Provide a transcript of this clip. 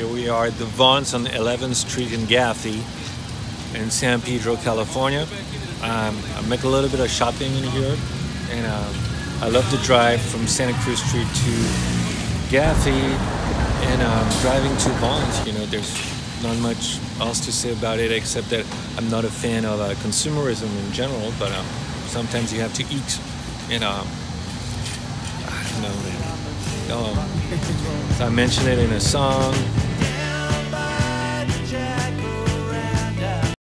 Here we are at the Vons on 11th Street in Gaffey in San Pedro, California. I make a little bit of shopping in here, and I love to drive from Santa Cruz Street to Gaffey, and driving to Vons. You know, there's not much else to say about it except that I'm not a fan of consumerism in general, but sometimes you have to eat, and I don't know, man. So I mentioned it in a song.